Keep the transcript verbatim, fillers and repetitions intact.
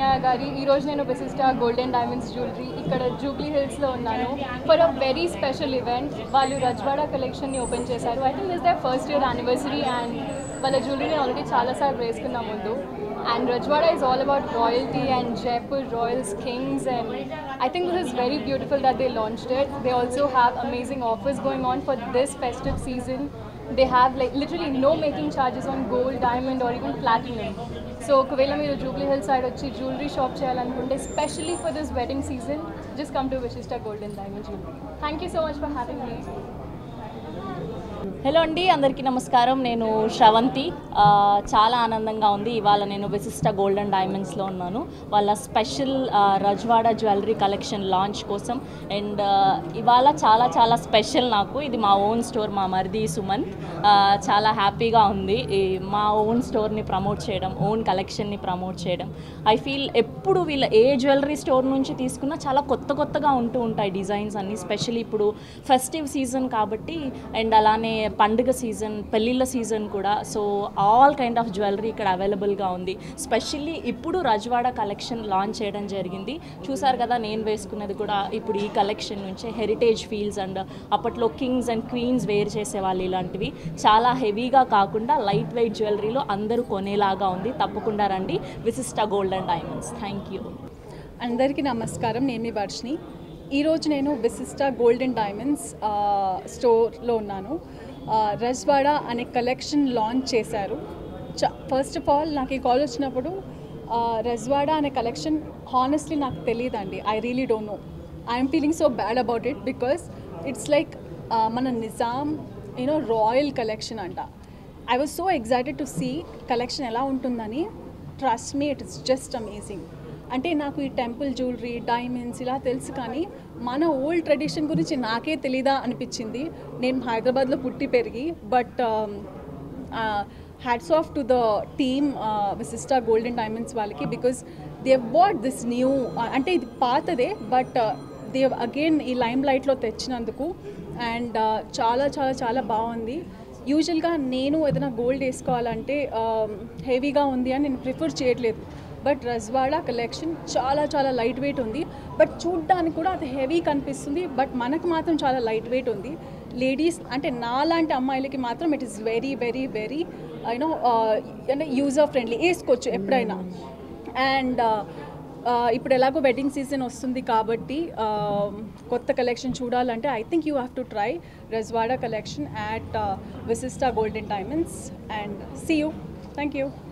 అన్నయ్య గారి ఈరోజు నేను విశిష్ట గోల్డెన్ డైమండ్స్ జ్యువెలరీ ఇక్కడ జూబ్లీ హిల్స్లో ఉన్నాను for a very special event. వాళ్ళు రజ్వాడా కలెక్షన్ని ఓపెన్ చేశారు. I think this the first year anniversary and వాళ్ళ జ్యువెలరీని ఆల్రెడీ చాలాసార్లు వేసుకున్నాం ముందు. And Rajwada is all about royalty and Jaipur royals, kings, and I think this is very beautiful that they launched it. They also have amazing offers going on for this festive season. They have like literally no making charges on gold, diamond or even platinum. So ఒకవేళ మీరు Jubilee Hills side వచ్చి jewellery shop చేయాలనుకుంటే specially for this wedding season just come to Vishishta golden diamond jewellery. Thank you so much for having me. Hello అండి, అందరికీ నమస్కారం. నేను శ్రవంతి. చాలా ఆనందంగా ఉంది. ఇవాళ నేను విశిష్ట గోల్డెన్ డైమండ్స్లో ఉన్నాను వాళ్ళ special Rajwada jewellery collection launch కోసం. అండ్ ఇవాళ చాలా చాలా స్పెషల్ నాకు. ఇది మా ఓన్ స్టోర్, మా మరిది సుమంత్. చాలా హ్యాపీగా ఉంది మా ఓన్ స్టోర్ని ప్రమోట్ చేయడం, ఓన్ కలెక్షన్ని ప్రమోట్ చేయడం. ఐ ఫీల్ ఎప్పుడు వీళ్ళ ఏ జ్యువెలరీ స్టోర్ నుంచి తీసుకున్నా చాలా కొత్త కొత్తగా ఉంటూ ఉంటాయి డిజైన్స్ అన్నీ. స్పెషల్లీ ఇప్పుడు ఫెస్టివ్ సీజన్ కాబట్టి, అండ్ అలానే పండుగ సీజన్, పెళ్ళిళ్ళ సీజన్ కూడా. So all kind of jewellery ఇక్కడ అవైలబుల్గా ఉంది. స్పెషల్లీ ఇప్పుడు రజ్వాడా కలెక్షన్ లాంచ్ చేయడం జరిగింది. చూసారు కదా, నేను వేసుకున్నది కూడా ఇప్పుడు ఈ కలెక్షన్ నుంచే. హెరిటేజ్ ఫీల్స్ అండ్ అప్పట్లో కింగ్స్ అండ్ క్వీన్స్ వేర్ చేసేవాళ్ళు. ఇలాంటివి చాలా హెవీగా కాకుండా లైట్ వెయిట్ జ్యువెలరీలో అందరూ కొనేలాగా ఉంది. తప్పకుండా రండి విశిష్ట గోల్డెన్ డైమండ్స్. Thank you. అందరికీ నమస్కారం. నేను మీ వర్షిని. ఈరోజు నేను విశిష్ట గోల్డెన్ డైమండ్స్ స్టోర్లో ఉన్నాను. రజ్వాడా అనే కలెక్షన్ లాంచ్ చేశారు. చ ఫస్ట్ ఆఫ్ ఆల్ నాకు ఈ కాల్ వచ్చినప్పుడు రజ్వాడా అనే కలెక్షన్ హానెస్ట్లీ నాకు తెలియదండి. I really don't know. I'm feeling so bad about it because it's like మన నిజాం యూనో రాయల్ కలెక్షన్ అంట. I was so excited to see collection ఎలా ఉంటుందని. Trust me, it is just amazing. అంటే నాకు ఈ temple jewellery, diamonds ఇలా తెలుసు, కానీ మన ఓల్డ్ ట్రెడిషన్ గురించి నాకే తెలీదా అనిపించింది. నేను హైదరాబాద్లో పుట్టి పెరిగి. But hats off to the team Vishishta golden diamonds వాళ్ళకి, because they bought this new, అంటే ఇది పాతదే బట్ దే అగైన్ ఈ లైమ్ లైట్లో తెచ్చినందుకు. అండ్ చాలా చాలా చాలా బాగుంది. యూజువల్గా నేను ఏదైనా గోల్డ్ వేసుకోవాలంటే హెవీగా ఉంది అని నేను ప్రిఫర్ చేయట్లేదు. బట్ రజ్వాడా కలెక్షన్ చాలా చాలా లైట్ వెయిట్ ఉంది. బట్ చూడ్డానికి కూడా అది హెవీ కనిపిస్తుంది, బట్ మనకు మాత్రం చాలా లైట్ వెయిట్ ఉంది. లేడీస్ అంటే నాలాంటి అమ్మాయిలకి మాత్రం it is very very very you know అంటే యూజర్ ఫ్రెండ్లీ, వేసుకోవచ్చు ఎప్పుడైనా. అండ్ ఇప్పుడు ఎలాగో వెడ్డింగ్ సీజన్ వస్తుంది కాబట్టి కొత్త కలెక్షన్ చూడాలంటే I think you have to try Rajwada collection at Vishishta golden diamonds. And see you. Thank you.